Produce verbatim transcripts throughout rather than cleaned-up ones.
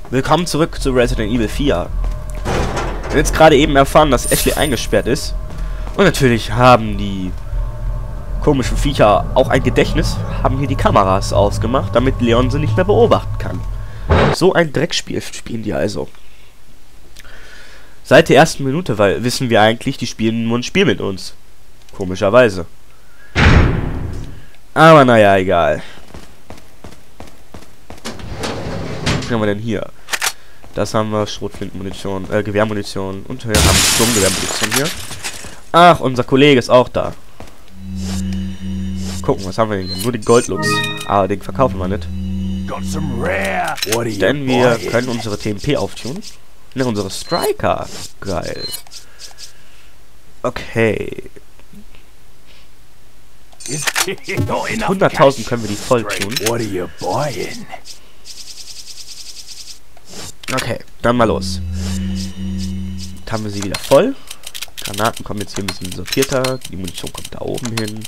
Willkommen zurück zu Resident Evil vier. Wir haben jetzt gerade eben erfahren, dass Ashley eingesperrt ist. Und natürlich haben die komischen Viecher auch ein Gedächtnis, haben hier die Kameras ausgemacht, damit Leon sie nicht mehr beobachten kann. So ein Dreckspiel spielen die also. Seit der ersten Minute, weil wissen wir eigentlich, die spielen nur ein Spiel mit uns. Komischerweise. Aber naja, egal. Was haben wir denn hier? Das haben wir, Schrotflintenmunition, äh, Gewehrmunition. Und wir haben Sturmgewehrmunition hier. Ach, unser Kollege ist auch da. Gucken, was haben wir denn hier? Nur den Goldlux. Aber den verkaufen wir nicht. Denn wir können unsere T M P auftun. Ne, unsere Striker. Geil. Okay. hunderttausend können wir die voll tun. Okay, dann mal los. Jetzt haben wir sie wieder voll. Granaten kommen jetzt hier ein bisschen sortierter. Die Munition kommt da oben hin.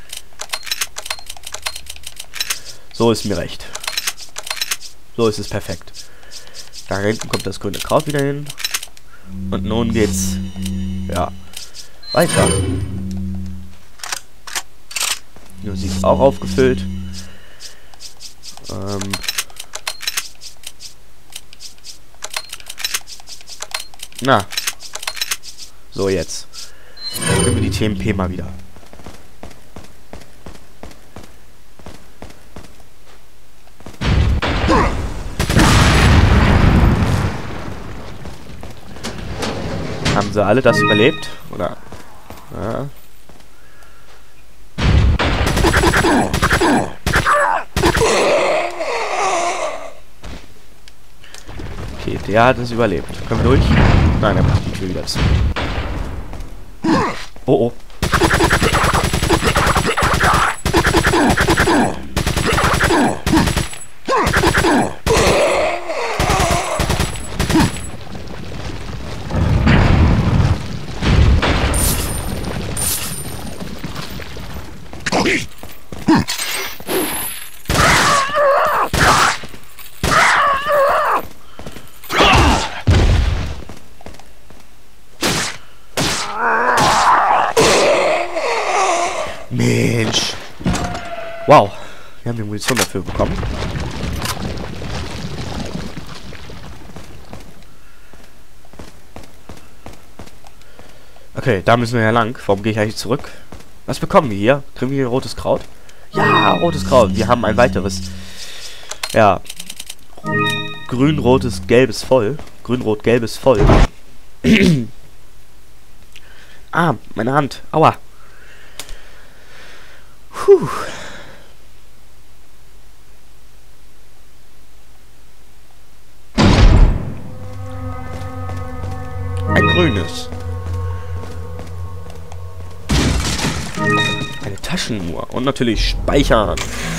So ist mir recht. So ist es perfekt. Da hinten kommt das grüne Kraut wieder hin. Und nun geht's, ja, weiter. Ja, sie ist auch aufgefüllt. Ähm... Na. So, jetzt. Dann nehmen wir die T M P mal wieder. Haben sie alle das überlebt? Oder? Ja. Okay, der hat es überlebt. Können wir durch? Nein, er macht die Tür wieder zu. Oh, oh. Mensch. Wow. Wir haben die Munition dafür bekommen. Okay, da müssen wir ja lang. Warum gehe ich eigentlich zurück? Was bekommen wir hier? Kriegen wir hier rotes Kraut? Ja, rotes Kraut. Wir haben ein weiteres. Ja. Grün, rotes, gelbes voll. Grün, rot, gelbes voll. Ah, meine Hand. Aua. Puh. Ein grünes. Eine Taschenuhr. Und natürlich speichern.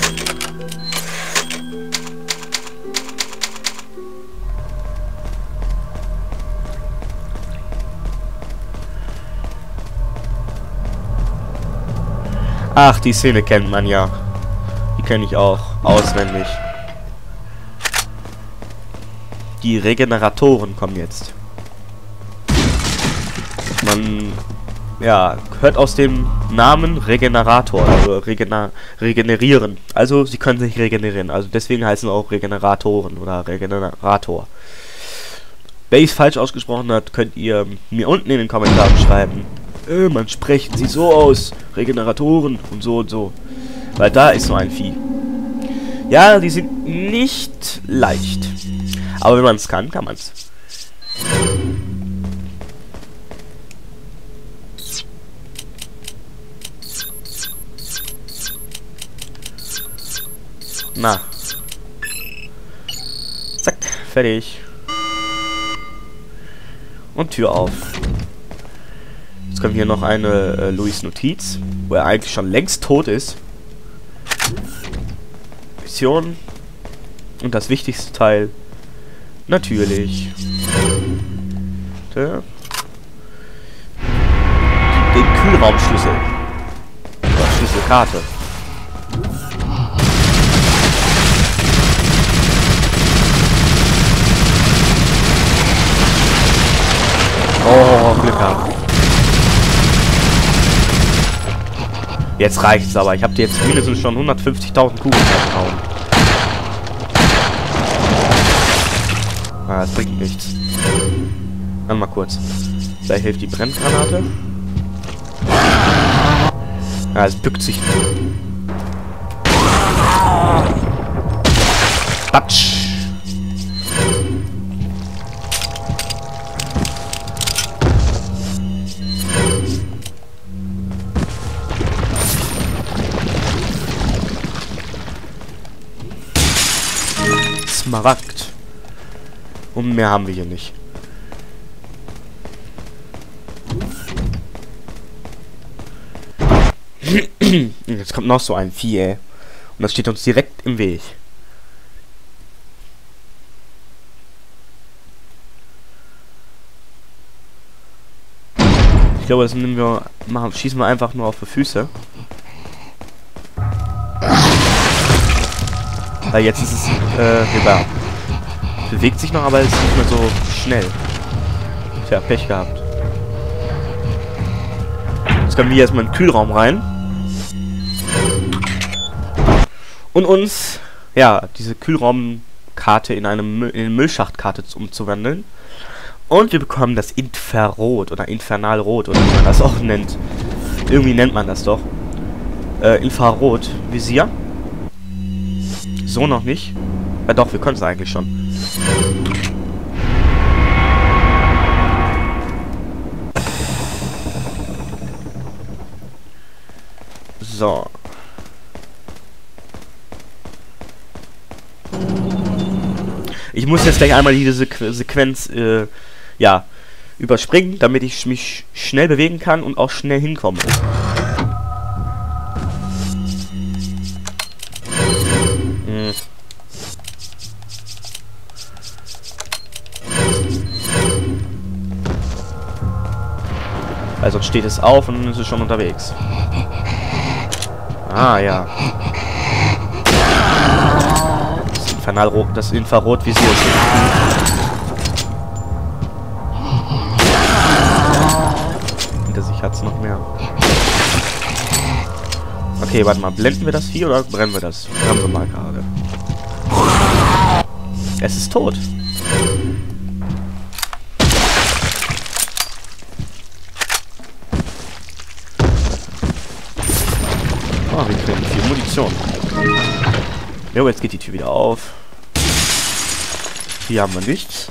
Ach, die Szene kennt man ja. Die kenne ich auch auswendig. Die Regeneratoren kommen jetzt. Man, ja, hört aus dem Namen Regenerator, also Regener regenerieren. Also, sie können sich regenerieren. Also, deswegen heißen sie auch Regeneratoren oder Regenerator. Wer es falsch ausgesprochen hat, könnt ihr mir unten in den Kommentaren schreiben. Äh, man spricht sie so aus. Regeneratoren und so und so. Weil da ist so ein Vieh. Ja, die sind nicht leicht. Aber wenn man es kann, kann man es. Na. Zack, fertig. Und Tür auf. Jetzt können wir hier noch eine äh, Louis Notiz, wo er eigentlich schon längst tot ist. Mission. Und das wichtigste Teil. Natürlich. Den Kühlraumschlüssel. Oder Schlüsselkarte. Glück haben. Jetzt reicht's aber. Ich habe dir jetzt mindestens schon hundertfünfzigtausend Kugeln reingehauen. Ah, das bringt nichts. Dann mal kurz. Vielleicht hilft die Brenngranate. Ah, es bückt sich. Batsch. Smaragd. Und mehr haben wir hier nicht. Jetzt kommt noch so ein Vieh, ey. Und das steht uns direkt im Weg. Ich glaube, das nehmen wir, machen, schießen wir einfach nur auf die Füße. Weil jetzt ist es, äh, rüber. Bewegt sich noch, aber es ist nicht mehr so schnell. Tja, Pech gehabt. Jetzt können wir erstmal in den Kühlraum rein. Und uns, ja, diese Kühlraumkarte in eine, Mü in eine Müllschachtkarte umzuwandeln. Und wir bekommen das Infrarot oder Infernalrot oder wie man das auch nennt. Irgendwie nennt man das doch. Äh, Infrarotvisier. So noch nicht. Ja doch, wir können es eigentlich schon. So. Ich muss jetzt gleich einmal diese Sequ Sequenz, äh, ja, überspringen, damit ich mich schnell bewegen kann und auch schnell hinkomme. Hm. Weil sonst steht es auf und dann ist es schon unterwegs. Ah, ja. Das Infernalrot, das Infrarotvisier ist. Hinter sich hat es noch mehr. Okay, warte mal. Blenden wir das Vieh oder brennen wir das? Brennen wir mal gerade. Es ist tot. Oh, wir kriegen viel Munition. Jo, jetzt geht die Tür wieder auf. Hier haben wir nichts.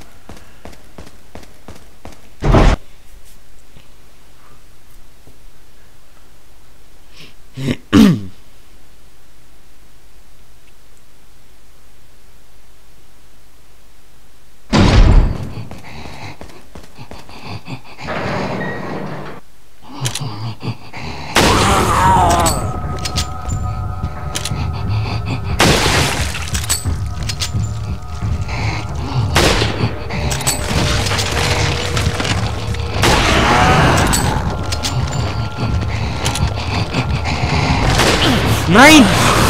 Nein!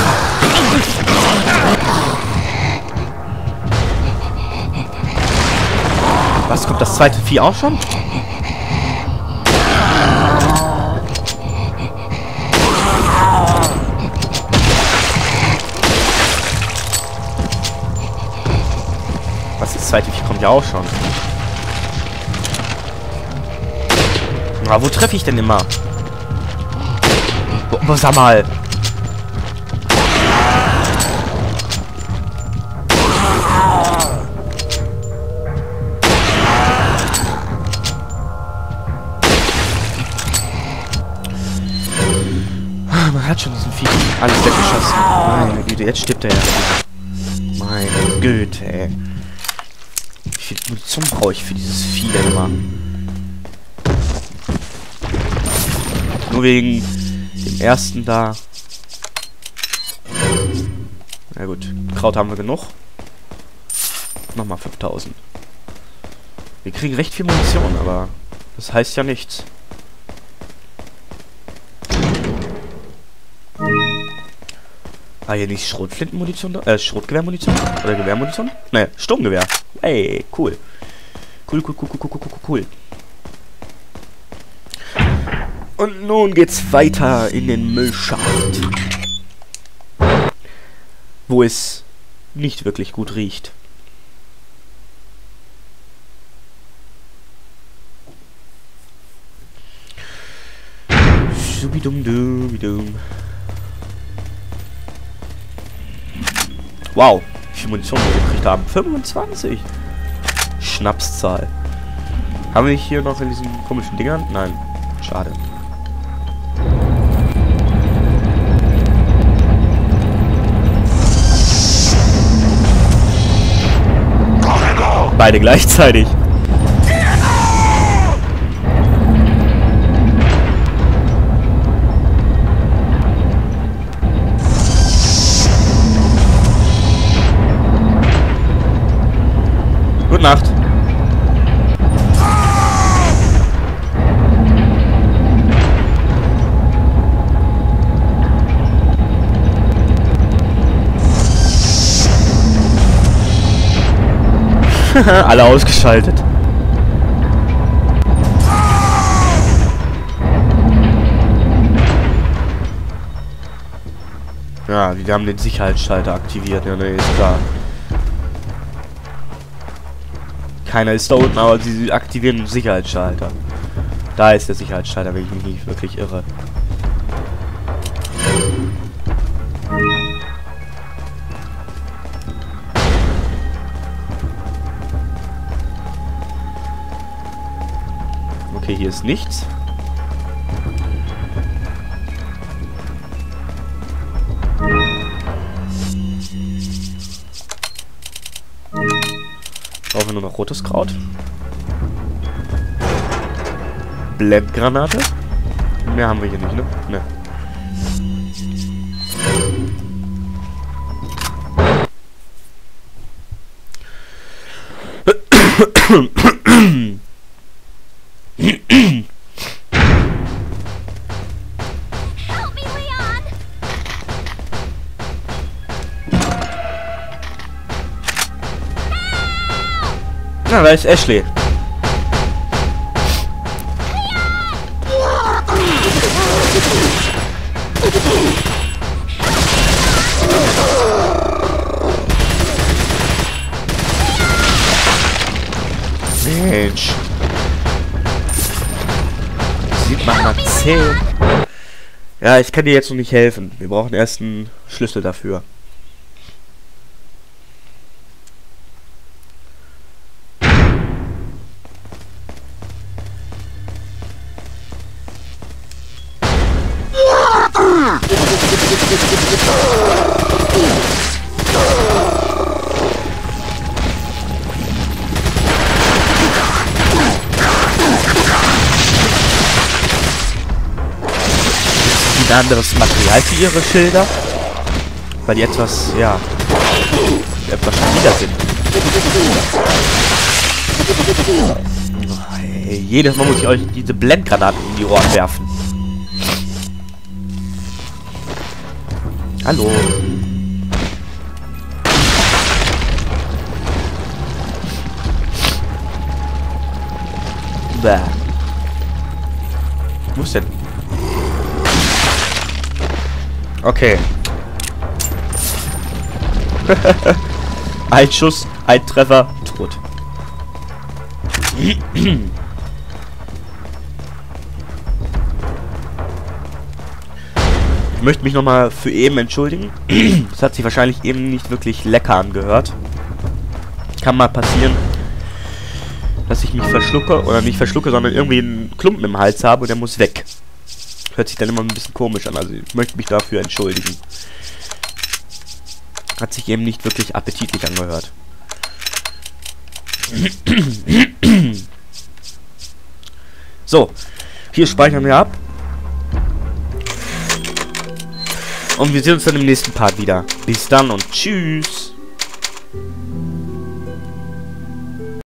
Was, kommt das zweite Vieh auch schon? Was, das zweite Vieh kommt ja auch schon. Na, wo treffe ich denn immer? Wo, sag mal. Man hat schon diesen Vieh alles weggeschossen. Meine Güte, jetzt stirbt er ja. Meine Güte, ey. Wie viel Munition brauche ich für dieses Vieh denn immer? Nur wegen dem ersten da. Na gut, Kraut haben wir genug. Nochmal fünftausend. Wir kriegen recht viel Munition, aber das heißt ja nichts. Ah, hier nicht Schrotflintenmunition, äh, Schrotgewehrmunition? Oder Gewehrmunition? Ne, Sturmgewehr. Ey, cool. Cool, cool, cool, cool, cool, cool, cool. Und nun geht's weiter in den Müllschacht. Wo es nicht wirklich gut riecht. Schubidum-dum-dum. Wow, wie viel Munition wir gekriegt haben. fünfundzwanzig. Schnapszahl. Haben wir nicht hier noch in diesen komischen Dingern? Nein. Schade. Beide gleichzeitig. Gute Nacht. Alle ausgeschaltet. Ja, die haben den Sicherheitsschalter aktiviert. Ja, ne, ist klar. Keiner ist da unten, aber sie aktivieren den Sicherheitsschalter. Da ist der Sicherheitsschalter, wenn ich mich nicht wirklich irre. Okay, hier ist nichts. Brauchen wir nur noch rotes Kraut. Blendgranate. Mehr haben wir hier nicht, ne? Ne. Na, da ist Ashley. Mensch. Sieht man mal zäh. Ja, ich kann dir jetzt noch nicht helfen. Wir brauchen erst einen Schlüssel dafür. Ein anderes Material für ihre Schilder, weil die etwas, ja, etwas stabiler sind. Oh, hey, jedes Mal muss ich euch diese Blendgranaten in die Ohren werfen. Hallo. Bäh. Wo ist denn? Okay. Ein Schuss, ein Treffer, tot. Ich möchte mich nochmal für eben entschuldigen. Das hat sich wahrscheinlich eben nicht wirklich lecker angehört. Kann mal passieren, dass ich mich verschlucke, oder nicht verschlucke, sondern irgendwie einen Klumpen im Hals habe und der muss weg. Hört sich dann immer ein bisschen komisch an, also ich möchte mich dafür entschuldigen. Hat sich eben nicht wirklich appetitlich angehört. So, hier speichern wir ab. Und wir sehen uns dann im nächsten Part wieder. Bis dann und tschüss.